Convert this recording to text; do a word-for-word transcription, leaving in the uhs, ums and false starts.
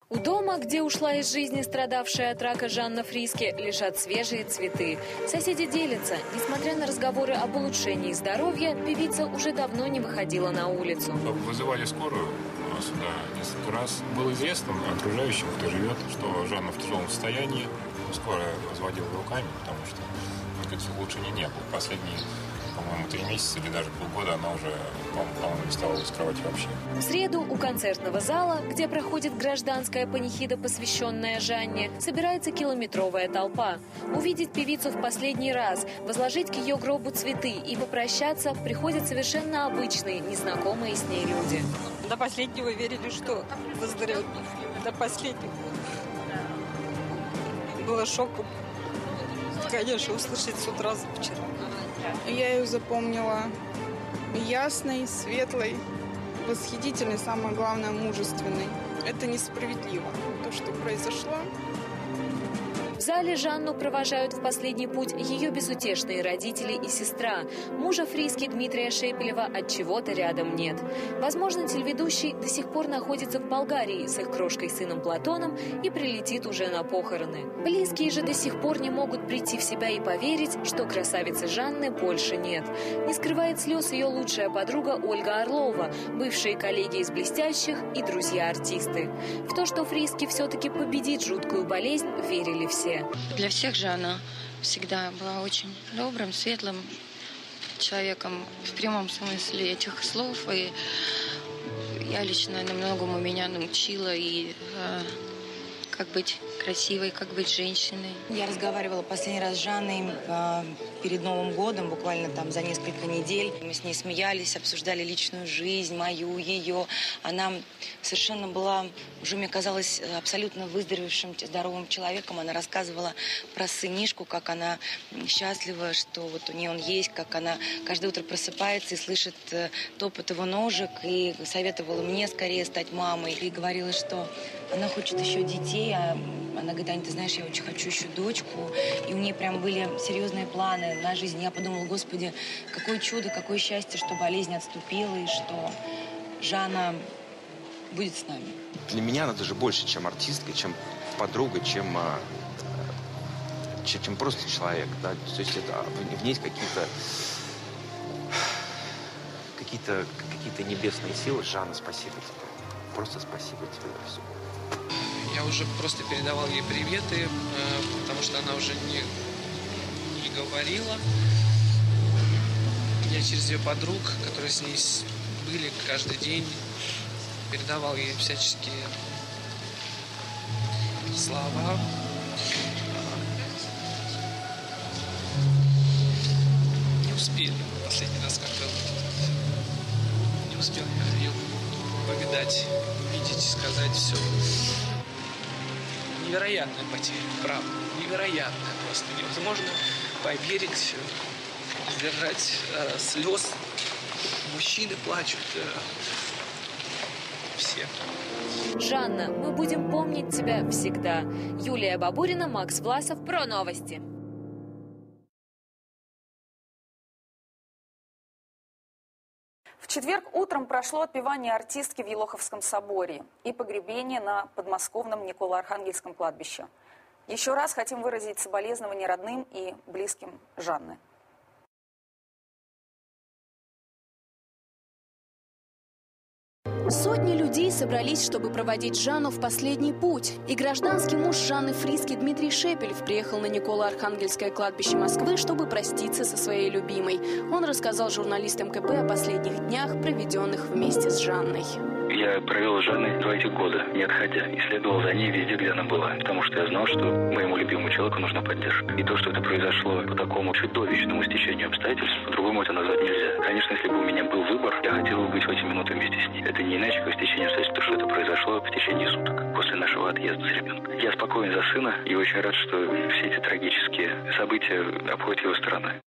У дома, где ушла из жизни страдавшая от рака Жанна Фриске, лежат свежие цветы. Соседи делятся. Несмотря на разговоры об улучшении здоровья, певица уже давно не выходила на улицу. Вызывали скорую сюда несколько раз. Было известно окружающим, кто живет, что Жанна в тяжелом состоянии. Скорая разводила руками, потому что никаких улучшений не было. Последние, по-моему, три месяца или даже полгода она уже, по-моему, не вставала с кровати вообще. В среду у концертного зала, где проходит гражданская панихида, посвященная Жанне, собирается километровая толпа. Увидеть певицу в последний раз, возложить к ее гробу цветы и попрощаться приходят совершенно обычные, незнакомые с ней люди. До последнего верили, что выздоровеет. До последнего. Было шоком, конечно, услышать с утра вчера. Я ее запомнила ясной, светлой, восхитительной, самое главное, мужественной. Это несправедливо, то, что произошло. В зале Жанну провожают в последний путь ее безутешные родители и сестра. Мужа Фриски Дмитрия Шепелева от чего-то рядом нет. Возможно, телеведущий до сих пор находится в Болгарии с их крошкой сыном Платоном и прилетит уже на похороны. Близкие же до сих пор не могут прийти в себя и поверить, что красавицы Жанны больше нет. Не скрывает слез ее лучшая подруга Ольга Орлова, бывшие коллеги из «Блестящих» и друзья-артисты. В то, что Фриски все-таки победит жуткую болезнь, верили все. Для всех же она всегда была очень добрым, светлым человеком в прямом смысле этих слов. И я лично многому меня научила, и э, как быть красивой, как быть женщиной. Я разговаривала последний раз с Жанной э, перед Новым годом, буквально там за несколько недель. Мы с ней смеялись, обсуждали личную жизнь, мою, ее. Она совершенно была, уже мне казалось, абсолютно выздоровевшим, здоровым человеком. Она рассказывала про сынишку, как она счастлива, что вот у нее он есть, как она каждое утро просыпается и слышит э, топот его ножек, и советовала мне скорее стать мамой. И говорила, что она хочет еще детей, а она говорит: Ань, ты знаешь, я очень хочу еще дочку. И у нее прям были серьезные планы на жизнь. Я подумала: Господи, какое чудо, какое счастье, что болезнь отступила и что Жанна будет с нами. Для меня она даже больше, чем артистка, чем подруга, чем, чем, чем просто человек. Да? То есть это, в ней какие-то какие-то какие-то небесные силы. Жанна, спасибо тебе. Просто спасибо тебе за все. Я уже просто передавал ей приветы, потому что она уже не, не говорила. Я через ее подруг, которые с ней были каждый день, передавал ей всяческие слова. Не успели последний раз как-то не успел я ее повидать, увидеть, сказать все. Невероятная потеря, правда, невероятная просто. Невозможно поверить, сдержать э, слез. Мужчины плачут, э, все. Жанна, мы будем помнить тебя всегда. Юлия Бабурина, Макс Власов. Про новости. В четверг утром прошло отпевание артистки в Елоховском соборе и погребение на подмосковном Николо-Архангельском кладбище. Еще раз хотим выразить соболезнования родным и близким Жанны. Сотни людей собрались, чтобы проводить Жанну в последний путь. И гражданский муж Жанны Фриски Дмитрий Шепелев приехал на Николо-Архангельское кладбище Москвы, чтобы проститься со своей любимой. Он рассказал журналистам ка пэ о последних днях, проведенных вместе с Жанной. Я провел с Жанной два этих года, не отходя, и следовал за ней везде, где она была, потому что я знал, что моему любимому человеку нужна поддержка. И то, что это произошло по такому чудовищному стечению обстоятельств, по-другому это назвать нельзя. Конечно, если бы у меня был выбор, я хотел бы быть в эти минуты вместе с ней. Это не иначе, как стечение обстоятельств, то, что это произошло в течение суток после нашего отъезда с ребенком. Я спокоен за сына и очень рад, что все эти трагические события обходят его стороной.